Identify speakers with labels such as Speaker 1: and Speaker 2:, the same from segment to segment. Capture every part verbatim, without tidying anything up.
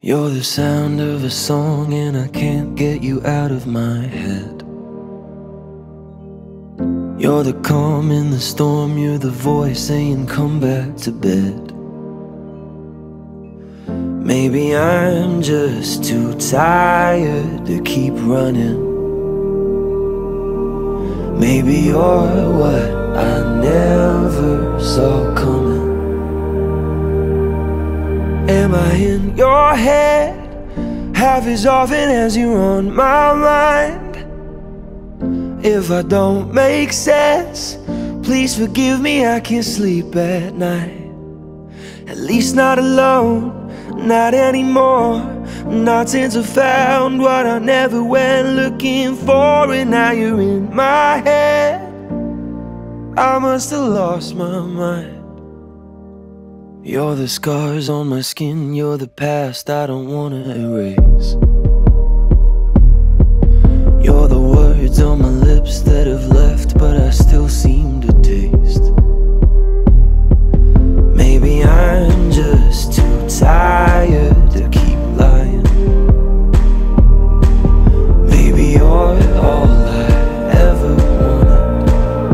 Speaker 1: You're the sound of a song and I can't get you out of my head. You're the calm in the storm, you're the voice saying come back to bed. Maybe I'm just too tired to keep running. Maybe you're what I never saw coming. Am I in your head half as often as you're on my mind? If I don't make sense, please forgive me, I can't sleep at night. At least not alone, not anymore. Not since I found what I never went looking for. And now you're in my head. I must have lost my mind. You're the scars on my skin, you're the past I don't wanna erase. You're the words on my lips that have left but I still seem to taste. Maybe I'm just too tired to keep lying. Maybe you're all I ever wanted.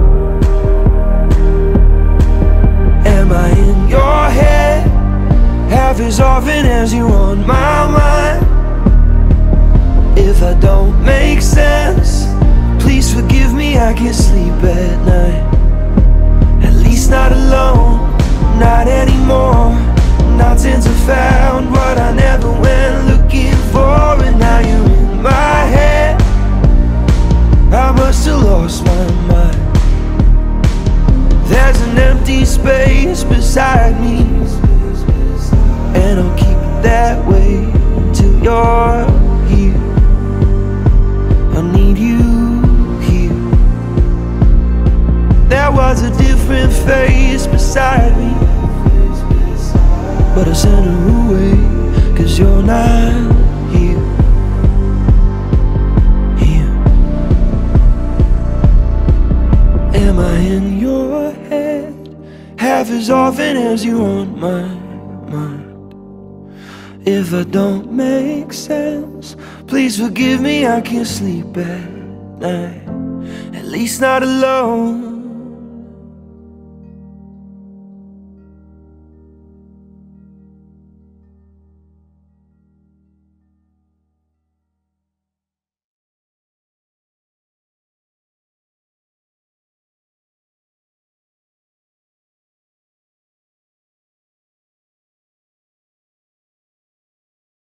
Speaker 1: Am I in your head half as often as you're on my mind? If I don't make sense, please forgive me, I can't sleep at night. At least not alone, not anymore. Not since I found what I never went looking for. And now you're in my head. I must have lost my mind. There's an empty space beside me, and I'll keep it that way until you're here. I need you here. There was a different face beside me, but I sent her away, cause you're not here. Here. Am I in your head half as often as you're on my mind? If I don't make sense, please forgive me, I can't sleep at night. At least not alone.